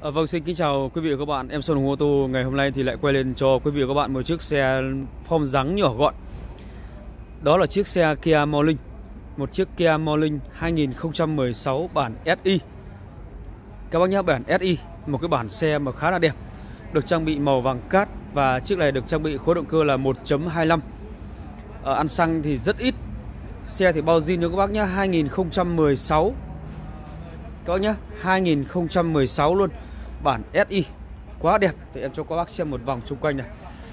Vâng, xin kính chào quý vị và các bạn. Em Sơn Hùng Ô Tô ngày hôm nay thì lại quay lên cho quý vị và các bạn một chiếc xe form dáng nhỏ gọn. Đó là chiếc xe Kia Morning, một chiếc Kia Morning 2016 bản SI. Các bác nhé, bản SI, một cái bản xe mà khá là đẹp, được trang bị màu vàng cát và chiếc này được trang bị khối động cơ là 1.25. Ăn xăng thì rất ít. Xe thì bao zin cho các bác nhé, 2016. Các bác nhé, 2016 luôn. Bản SI quá đẹp. Thì em cho các bác xem một vòng xung quanh này.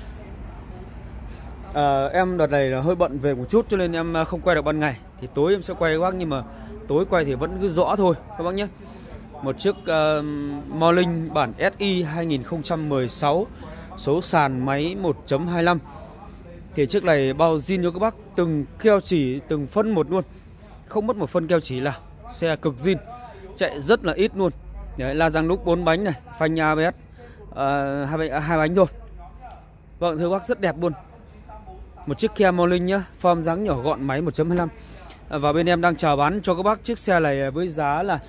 Em đợt này là hơi bận về một chút cho nên em không quay được ban ngày. Thì tối em sẽ quay các bác, nhưng mà tối quay thì vẫn cứ rõ thôi các bác nhé. Một chiếc Morning bản SI 2016, số sàn máy 1.25. Thì chiếc này bao zin cho các bác, từng keo chỉ, từng phân một luôn, không mất một phân keo chỉ nào. Xe cực zin, chạy rất là ít luôn. Đấy, la răng đúc 4 bánh này, phanh ABS hai bánh thôi. Vâng, thưa bác, rất đẹp luôn. Một chiếc Kia Morning nhá, form dáng nhỏ gọn, máy 1.25. Và bên em đang chào bán cho các bác chiếc xe này với giá là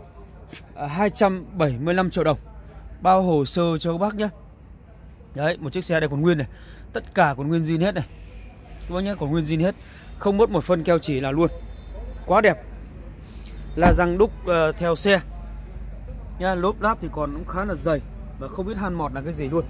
275 triệu đồng, bao hồ sơ cho các bác nhé. Đấy, một chiếc xe này còn nguyên này, tất cả còn nguyên zin hết này các bác nhé, còn nguyên zin hết, không mất một phân keo chỉ nào luôn. Quá đẹp. La răng đúc theo xe nha, lốp láp thì còn cũng khá là dày và không biết han mọt là cái gì luôn.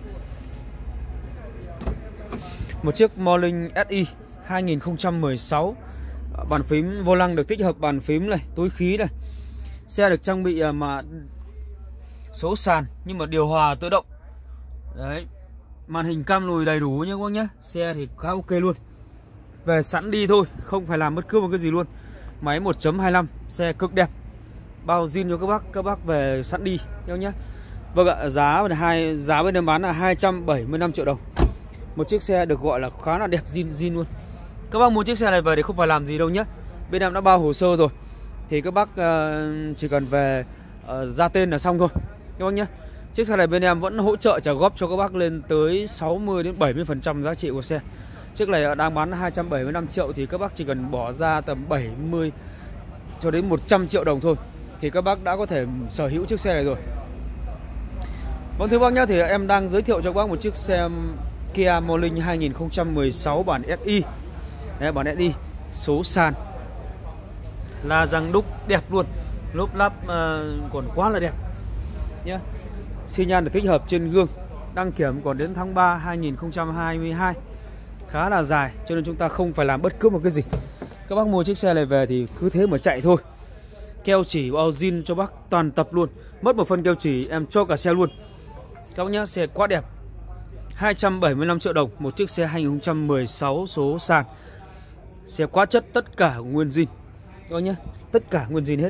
Một chiếc Morning SI 2016, bàn phím vô lăng được tích hợp bàn phím này, túi khí này. Xe được trang bị mà số sàn nhưng mà điều hòa tự động. Đấy, màn hình cam lùi đầy đủ nhé các bác nhé. Xe thì khá ok luôn, về sẵn đi thôi, không phải làm bất cứ một cái gì luôn. Máy 1.25, xe cực đẹp, bao zin cho các bác về sẵn đi nhau nhé. Vâng ạ, giá bên em bán là 275 triệu đồng. Một chiếc xe được gọi là khá là đẹp, zin luôn. Các bác mua chiếc xe này về thì không phải làm gì đâu nhé. Bên em đã bao hồ sơ rồi, thì các bác chỉ cần về ra tên là xong thôi các bác nhé. Chiếc xe này bên em vẫn hỗ trợ trả góp cho các bác lên tới 60 đến 70% giá trị của xe. Chiếc này đang bán 275 triệu thì các bác chỉ cần bỏ ra tầm 70 cho đến 100 triệu đồng thôi thì các bác đã có thể sở hữu chiếc xe này rồi. Vâng, thưa bác nhé, thì em đang giới thiệu cho các bác một chiếc xe Kia Morning 2016 bản SI. Đấy, bản SI, số sàn, la răng đúc đẹp luôn, lốp láp còn quá là đẹp nhé. Xi nhan được tích hợp trên gương, đăng kiểm còn đến tháng 3 2022, khá là dài cho nên chúng ta không phải làm bất cứ một cái gì. Các bác mua chiếc xe này về thì cứ thế mà chạy thôi. Keo chỉ bao zin cho bác toàn tập luôn, mất một phân keo chỉ em cho cả xe luôn các bác nhé. Xe quá đẹp, 275 triệu đồng, một chiếc xe 2016 số sàn. Xe quá chất, tất cả nguyên zin các bác nhé, tất cả nguyên zin hết.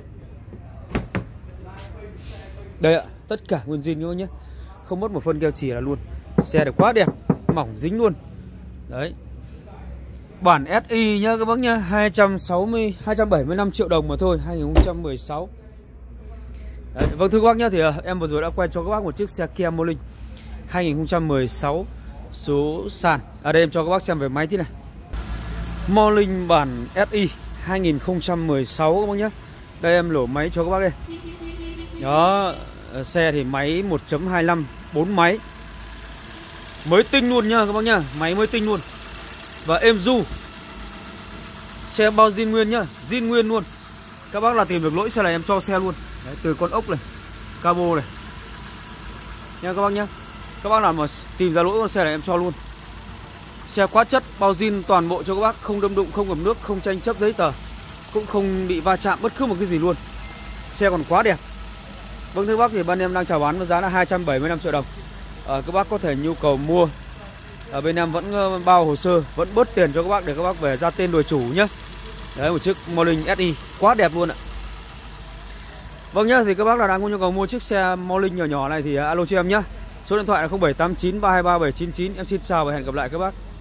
Đây ạ, tất cả nguyên zin các bác nhé, không mất một phân keo chỉ là luôn. Xe này quá đẹp, mỏng dính luôn. Đấy, bản SI nhá các bác nhá, 275 triệu đồng mà thôi, 2016. Đấy, vâng thưa các bác nhá, thì em vừa rồi đã quay cho các bác một chiếc xe Kia Morning 2016 số sàn. Ở đây em cho các bác xem về máy tí này. Morning bản SI 2016 các bác nhé. Đây em lổ máy cho các bác đây. Đó, xe thì máy 1.25, 4 máy. Mới tinh luôn nha các bác nhá, máy mới tinh luôn. Và êm du. Xe bao zin nguyên nhá, zin nguyên luôn. Các bác là tìm được lỗi xe này em cho xe luôn. Đấy, từ con ốc này, cabo này nha các bác nhá. Các bác nào mà tìm ra lỗi con xe này em cho luôn. Xe quá chất, bao zin toàn bộ cho các bác, không đâm đụng, không ngập nước, không tranh chấp giấy tờ, cũng không bị va chạm bất cứ một cái gì luôn. Xe còn quá đẹp. Vâng thưa bác, thì bên em đang chào bán với giá là 275 triệu đồng. Các bác có thể nhu cầu mua, ở bên em vẫn bao hồ sơ, vẫn bớt tiền cho các bác để các bác về ra tên đổi chủ nhé. Đấy, một chiếc Morning SI quá đẹp luôn ạ. Vâng nhá, thì các bác nào đang có nhu cầu mua chiếc xe Morning nhỏ nhỏ này thì alo cho em nhé. Số điện thoại là 0789 323 799. Em xin chào và hẹn gặp lại các bác.